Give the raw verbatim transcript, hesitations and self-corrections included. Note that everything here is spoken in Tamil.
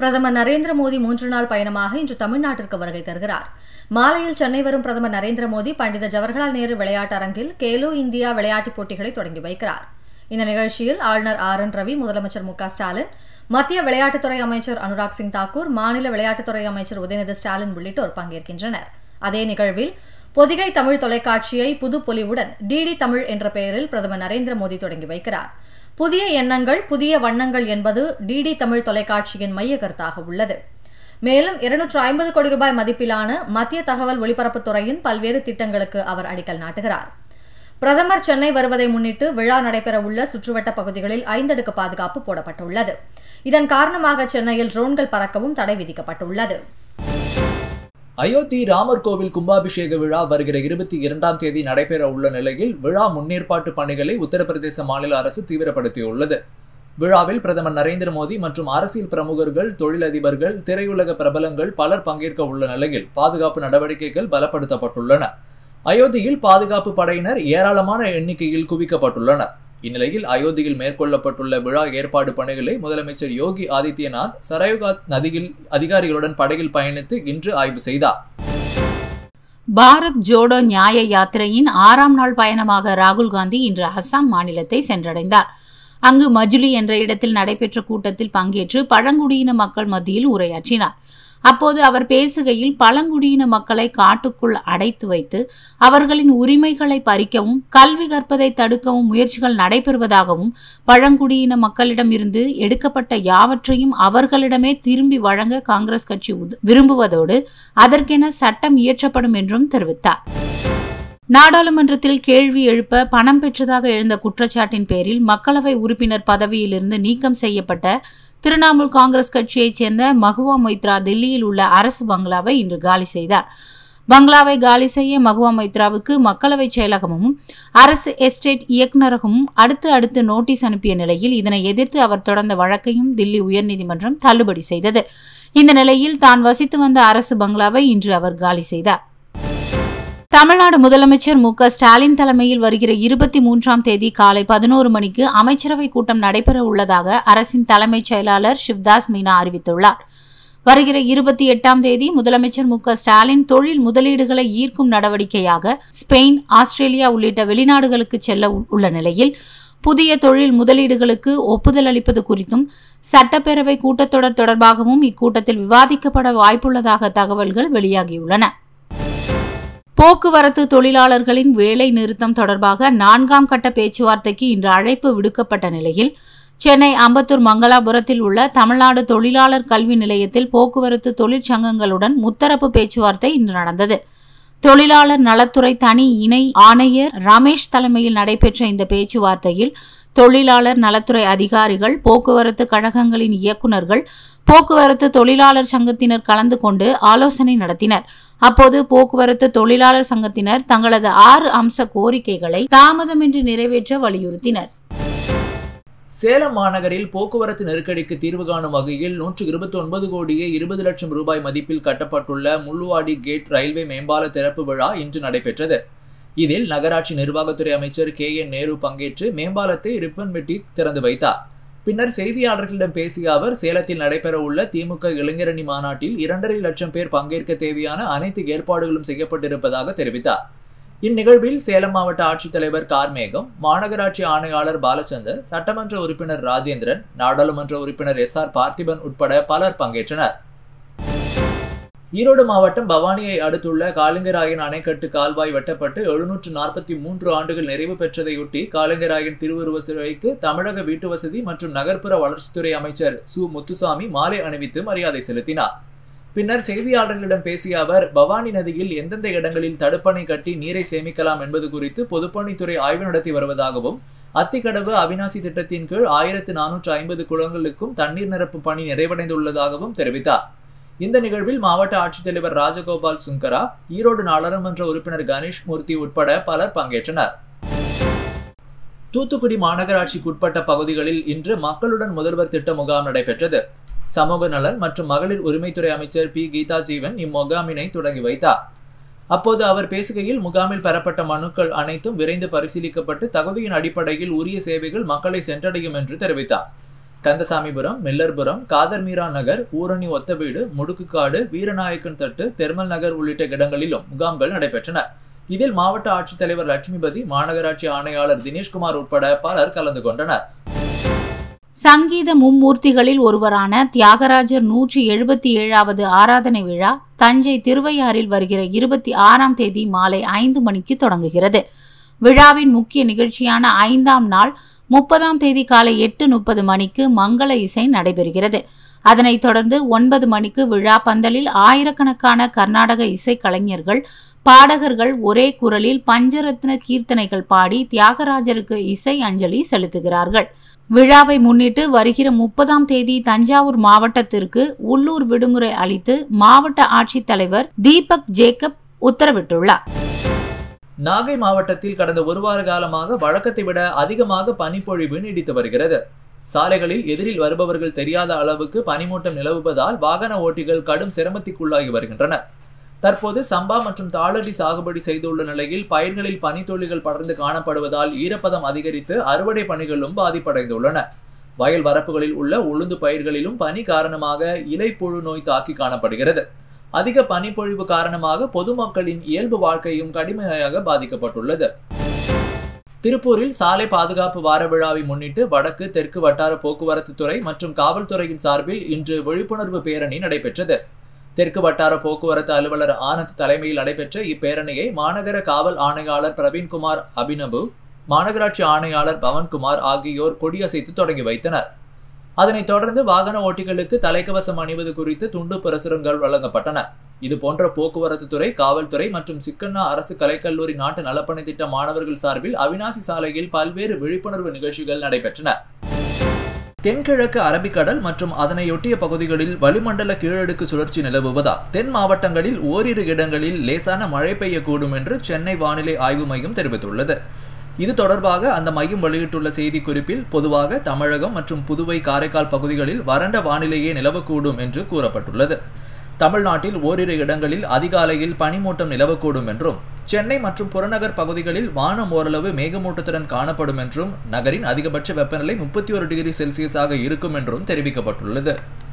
பிரதமர் நரேந்திர மோடி மூன்று நாள் பயணமாக இன்று தமிழ்நாட்டிற்கு வருகை தருகிறார். மாலையில் சென்னை வரும் பிரதமர் நரேந்திர மோடி பண்டித ஜவஹர்லால் நேரு விளையாட்டு அரங்கில் கேலோ இந்தியா விளையாட்டுப் போட்டிகளை தொடங்கி வைக்கிறார். இந்த நிகழ்ச்சியில் ஆளுநர் ஆர் என் ரவி, முதலமைச்சர் மு க ஸ்டாலின், மத்திய விளையாட்டுத்துறை அமைச்சர் அனுராக் சிங் தாக்கூர், மாநில விளையாட்டுத்துறை அமைச்சர் உதயநிதி ஸ்டாலின் உள்ளிட்டோர் பங்கேற்கின்றனர். அதே நிகழ்வில் பொதிகை தமிழ் தொலைக்காட்சியை புதுப்பொலிவுடன் டிடி தமிழ் என்ற பெயரில் பிரதமர் நரேந்திர மோடி தொடங்கி வைக்கிறார். புதிய எண்ணங்கள் புதிய வண்ணங்கள் என்பது டிடி தமிழ் தொலைக்காட்சியின் மைய கருத்தாக உள்ளது. மேலும் இருநூற்று ஐம்பது கோடி ரூபாய் மதிப்பிலான மத்திய தகவல் ஒலிபரப்புத்துறையின் பல்வேறு திட்டங்களுக்கு அவர் அடிக்கல் நாட்டுகிறார். பிரதமர் சென்னை வருவதை முன்னிட்டு விழா நடைபெறவுள்ள சுற்றுவட்ட பகுதிகளில் ஐந்தடுக்கு பாதுகாப்பு போடப்பட்டுள்ளது. இதன் காரணமாக சென்னையில் ட்ரோன்கள் பறக்கவும் தடை விதிக்கப்பட்டுள்ளது. அயோத்தி ராமர் கோவில் கும்பாபிஷேக விழா வருகிற இருபத்தி இரண்டாம் தேதி நடைபெற உள்ள நிலையில் விழா முன்னேற்பாட்டு பணிகளை உத்தரப்பிரதேச மாநில அரசு தீவிரப்படுத்தியுள்ளது. விழாவில் பிரதமர் நரேந்திர மோடி மற்றும் அரசியல் பிரமுகர்கள், தொழிலதிபர்கள், திரையுலக பிரபலங்கள் பலர் பங்கேற்க உள்ள நிலையில் பாதுகாப்பு நடவடிக்கைகள் பலப்படுத்தப்பட்டுள்ளன. அயோத்தியில் பாதுகாப்பு படையினர் ஏராளமான எண்ணிக்கையில் குவிக்கப்பட்டுள்ளனர். இந்நிலையில் அயோத்தியில் மேற்கொள்ளப்பட்டுள்ள விழா ஏற்பாடு பணிகளை முதலமைச்சர் யோகி ஆதித்யநாத் சரயுகாத் நதியில் அதிகாரிகளுடன் படகில் பயணித்து இன்று ஆய்வு செய்தார். பாரத் ஜோடோ நியாய யாத்திரையின் ஆறாம் நாள் பயணமாக ராகுல் காந்தி இன்று அசாம் மாநிலத்தை சென்றடைந்தார். அங்கு மஜுலி என்ற இடத்தில் நடைபெற்ற கூட்டத்தில் பங்கேற்று பழங்குடியின மக்கள் மத்தியில் உரையாற்றினார். அப்போது அவர் பேசுகையில் பழங்குடியின மக்களை காட்டுக்குள் அடைத்து வைத்து அவர்களின் உரிமைகளை பறிக்கவும் கல்வி கற்பதை தடுக்கவும் முயற்சிகள் நடைபெறுவதாகவும், பழங்குடியின மக்களிடம் இருந்து எடுக்கப்பட்ட யாவற்றையும் அவர்களிடமே திரும்பி வழங்க காங்கிரஸ் கட்சி விரும்புவதோடு அதற்கென சட்டம் இயற்றப்படும் என்றும் தெரிவித்தார். நாடாளுமன்றத்தில் கேள்வி எழுப்ப பணம் பெற்றதாக எழுந்த குற்றச்சாட்டின் பேரில் மக்களவை உறுப்பினர் பதவியிலிருந்து நீக்கம் செய்யப்பட்ட திரிணாமுல் காங்கிரஸ் கட்சியைச் சேர்ந்த மகுவா மொய்த்ரா தில்லியில் உள்ள அரசு பங்களாவை இன்று காலி செய்தார். பங்களாவை காலி செய்ய மகுவா மொய்த்ராவுக்கு மக்களவை செயலகமும் அரசு எஸ்டேட் இயக்குநரகமும் அடுத்து அடுத்து நோட்டீஸ் அனுப்பிய நிலையில் இதனை எதிர்த்து அவர் தொடர்ந்த வழக்கையும் தில்லி உயர்நீதிமன்றம் தள்ளுபடி செய்தது. இந்த நிலையில் தான் வசித்து வந்த அரசு பங்களாவை இன்று அவர் காலி செய்தார். தமிழ்நாடு முதலமைச்சர் மு க ஸ்டாலின் தலைமையில் வருகிற இருபத்தி மூன்றாம் தேதி காலை பதினோரு மணிக்கு அமைச்சரவை கூட்டம் நடைபெற உள்ளதாக அரசின் தலைமைச் செயலாளர் சிவ்தாஸ் மீனா அறிவித்துள்ளார். வருகிற இருபத்தி எட்டாம் தேதி முதலமைச்சர் மு க ஸ்டாலின் தொழில் முதலீடுகளை ஈர்க்கும் நடவடிக்கையாக ஸ்பெயின், ஆஸ்திரேலியா உள்ளிட்ட வெளிநாடுகளுக்கு செல்ல உள்ள நிலையில் புதிய தொழில் முதலீடுகளுக்கு ஒப்புதல் அளிப்பது குறித்தும் சட்டப்பேரவை கூட்டத்தொடர் தொடர்பாகவும் இக்கூட்டத்தில் விவாதிக்கப்பட வாய்ப்புள்ளதாக தகவல்கள் வெளியாகியுள்ளன. போக்குவரத்து தொழிலாளர்களின் வேலை நிறுத்தம் தொடர்பாக நான்காம் கட்ட பேச்சுவார்த்தைக்கு இன்று அழைப்பு விடுக்கப்பட்ட நிலையில் சென்னை அம்பத்தூர் மங்களாபுரத்தில் உள்ள தமிழ்நாடு தொழிலாளர் கல்வி நிலையத்தில் போக்குவரத்து தொழிற்சங்கங்களுடன் முத்தரப்பு பேச்சுவார்த்தை இன்று நடந்தது. தொழிலாளர் நலத்துறை தனி இணை ஆணையர் ரமேஷ் தலைமையில் நடைபெற்ற இந்த பேச்சுவார்த்தையில் தொழிலாளர் நலத்துறை அதிகாரிகள், போக்குவரத்து கழகங்களின் இயக்குநர்கள், போக்குவரத்து தொழிலாளர் சங்கத்தினர் கலந்து கொண்டு ஆலோசனை நடத்தினர். அப்போது போக்குவரத்து தொழிலாளர் சங்கத்தினர் தங்களது ஆறு அம்ச கோரிக்கைகளை தாமதமின்றி நிறைவேற்ற வலியுறுத்தினர். சேலம் மாநகரில் போக்குவரத்து நெருக்கடிக்கு தீர்வு காணும் வகையில் நூற்று இருபத்தி ஒன்பது கோடியே இருபது லட்சம் ரூபாய் மதிப்பில் கட்டப்பட்டுள்ள முள்ளுவாடி கேட் ரயில்வே மேம்பால திறப்பு விழா இன்று நடைபெற்றது. இதில் நகராட்சி நிர்வாகத்துறை அமைச்சர் கே என் நேரு பங்கேற்று மேம்பாலத்தை ரிப்பன் வெட்டி திறந்து வைத்தார். பின்னர் செய்தியாளர்களிடம் பேசிய அவர், சேலத்தில் நடைபெற உள்ள திமுக இளைஞரணி மாநாட்டில் இரண்டரை லட்சம் பேர் பங்கேற்க தேவையான அனைத்து ஏற்பாடுகளும் செய்யப்பட்டிருப்பதாக தெரிவித்தார். இந்நிகழ்வில் சேலம் மாவட்ட ஆட்சித்தலைவர் கார்மேகம், மாநகராட்சி ஆணையாளர் பாலச்சந்தர், சட்டமன்ற உறுப்பினர் ராஜேந்திரன், நாடாளுமன்ற உறுப்பினர் எஸ் ஆர் பார்த்திபன் உட்பட பலர் பங்கேற்றனர். ஈரோடு மாவட்டம் பவானியை அடுத்துள்ள காளிங்கராயன் அணைக்கட்டு கால்வாய் வெட்டப்பட்டு எழுநூற்று நாற்பத்தி மூன்று ஆண்டுகள் நிறைவு பெற்றதையொட்டி காளிங்கராயன் திருவுருவ சிலைக்கு தமிழக வீட்டுவசதி மற்றும் நகர்ப்புற வளர்ச்சித்துறை அமைச்சர் சு முத்துசாமி மாலை அணிவித்து மரியாதை செலுத்தினார். பின்னர் செய்தியாளர்களிடம் பேசிய அவர், பவானி நதியில் எந்தெந்த இடங்களில் தடுப்பணை கட்டி நீரை சேமிக்கலாம் என்பது குறித்து பொதுப்பணித்துறை ஆய்வு நடத்தி வருவதாகவும், அத்திக்கடவு அவிநாசி திட்டத்தின் கீழ் ஆயிரத்து நானூற்று ஐம்பது குளங்களுக்கும் தண்ணீர் நிரப்பு பணி நிறைவடைந்துள்ளதாகவும் தெரிவித்தார். இந்த நிகழ்வில் மாவட்ட ஆட்சித்தலைவர் ராஜகோபால் சுங்கரா, ஈரோடு நாடாளுமன்ற உறுப்பினர் கணேஷ் மூர்த்தி உட்பட பலர் பங்கேற்றனர். தூத்துக்குடி மாநகராட்சிக்குட்பட்ட பகுதிகளில் இன்று மக்களுடன் முதல்வர் திட்ட முகாம் நடைபெற்றது. சமூக நலன் மற்றும் மகளிர் உரிமைத்துறை அமைச்சர் பி கீதா ஜீவன் இம்முகாமினை தொடங்கி வைத்தார். அப்போது அவர் பேசுகையில், முகாமில் பெறப்பட்ட மனுக்கள் அனைத்தும் விரைந்து பரிசீலிக்கப்பட்டு தகுதியின் அடிப்படையில் உரிய சேவைகள் மக்களை சென்றடையும் என்று தெரிவித்தார். கந்தசாமிபுரம், மில்லர்புரம், காதர்மீரா நகர், ஊரணி ஒத்தவீடு, முடுக்குக்காடு, வீரநாயக்கன் தட்டு, தெர்மல் நகர் உள்ளிட்ட இடங்களிலும் முகாம்கள் நடைபெற்றன. இதில் மாவட்ட ஆட்சித்தலைவர் லட்சுமிபதி, மாநகராட்சி ஆணையாளர் தினேஷ்குமார் உட்பட பலர் கலந்து கொண்டனர். சங்கீத மும்மூர்த்திகளில் ஒருவரான தியாகராஜர் நூற்றி எழுபத்தி ஏழாவது ஆராதனை விழா தஞ்சை திருவையாறில் வருகிற இருபத்தி ஆறாம் தேதி மாலை ஐந்து மணிக்கு தொடங்குகிறது. விழாவின் முக்கிய நிகழ்ச்சியான ஐந்தாம் நாள் முப்பதாம் தேதி காலை எட்டு முப்பது மணிக்கு மங்கள இசை நடைபெறுகிறது. அதனைத் தொடர்ந்து ஒன்பது மணிக்கு விழா பந்தலில் ஆயிரக்கணக்கான கர்நாடக இசை கலைஞர்கள், பாடகர்கள் ஒரே குரலில் பஞ்சரத்ன கீர்த்தனைகள் பாடி தியாகராஜருக்கு இசை அஞ்சலி செலுத்துகிறார்கள். விழாவை முன்னிட்டு வருகிற முப்பதாம் தேதி தஞ்சாவூர் மாவட்டத்திற்கு உள்ளூர் விடுமுறை அளித்து மாவட்ட ஆட்சித்தலைவர் தீபக் ஜேக்கப் உத்தரவிட்டுள்ளார். நாகை மாவட்டத்தில் கடந்த ஒரு வார காலமாக வழக்கத்தை விட அதிகமாக பனிப்பொழிவு நீடித்து வருகிறது. சாலைகளில் எதிரில் வருபவர்கள் தெரியாத அளவுக்கு பனிமூட்டம் நிலவுவதால் வாகன ஓட்டிகள் கடும் சிரமத்திற்குள்ளாகி வருகின்றனர். தற்போது சம்பா மற்றும் தாளடி சாகுபடி செய்துள்ள நிலையில் பயிர்களில் பனித்துளிகள் படர்ந்து காணப்படுவதால் ஈரப்பதம் அதிகரித்து அறுவடை பணிகளும் பாதிப்படைந்துள்ளன. வயல் வரப்புகளில் உள்ள உளுந்து பயிர்களிலும் பனி காரணமாக இலை புழு நோய் தாக்கி காணப்படுகிறது. அதிக பனிப்பொழிவு காரணமாக பொதுமக்களின் இயல்பு வாழ்க்கையும் கடுமையாக பாதிக்கப்பட்டுள்ளது. திருப்பூரில் சாலை பாதுகாப்பு வார விழாவை முன்னிட்டு வடக்கு தெற்கு வட்டார போக்குவரத்து துறை மற்றும் காவல்துறையின் சார்பில் இன்று விழிப்புணர்வு பேரணி நடைபெற்றது. தெற்கு வட்டார போக்குவரத்து அலுவலர் ஆனந்த் தலைமையில் நடைபெற்ற இப்பேரணியை மாநகர காவல் ஆணையாளர் பிரவீன்குமார் அபினவு, மாநகராட்சி ஆணையாளர் பவன்குமார் ஆகியோர் கொடியசைத்து தொடங்கி வைத்தனர். அதனைத் தொடர்ந்து வாகன ஓட்டிகளுக்கு தலைக்கவசம் அணிவது குறித்து துண்டு பிரசுரங்கள் வழங்கப்பட்டன. இதுபோன்ற போக்குவரத்து துறை, காவல்துறை மற்றும் சிக்கண்ணா அரசு கலைக்கல்லூரி நாட்டு நலப்பணி திட்ட மாணவர்கள் சார்பில் அவினாசி சாலையில் பல்வேறு விழிப்புணர்வு நிகழ்ச்சிகள் நடைபெற்றன. தென்கிழக்கு அரபிக்கடல் மற்றும் அதனையொட்டிய பகுதிகளில் வளிமண்டல கீழடுக்கு சுழற்சி நிலவுவதால் தென் மாவட்டங்களில் ஓரிரு இடங்களில் லேசான மழை பெய்யக்கூடும் என்று சென்னை வானிலை ஆய்வு மையம் தெரிவித்துள்ளது. இது தொடர்பாக அந்த மையம் வெளியிட்டுள்ள செய்திக்குறிப்பில் பொதுவாக தமிழகம் மற்றும் புதுவை, காரைக்கால் பகுதிகளில் வறண்ட வானிலையே நிலவக்கூடும் என்று கூறப்பட்டுள்ளது. தமிழ்நாட்டில் ஓரிரு இடங்களில் அதிகாலையில் பனிமூட்டம் நிலவக்கூடும் என்றும், சென்னை மற்றும் புறநகர் பகுதிகளில் வானம் ஓரளவு மேகமூட்டத்துடன் காணப்படும் என்றும், நகரின் அதிகபட்ச வெப்பநிலை முப்பத்தி ஒரு டிகிரி செல்சியஸாக இருக்கும் என்றும் தெரிவிக்கப்பட்டுள்ளது.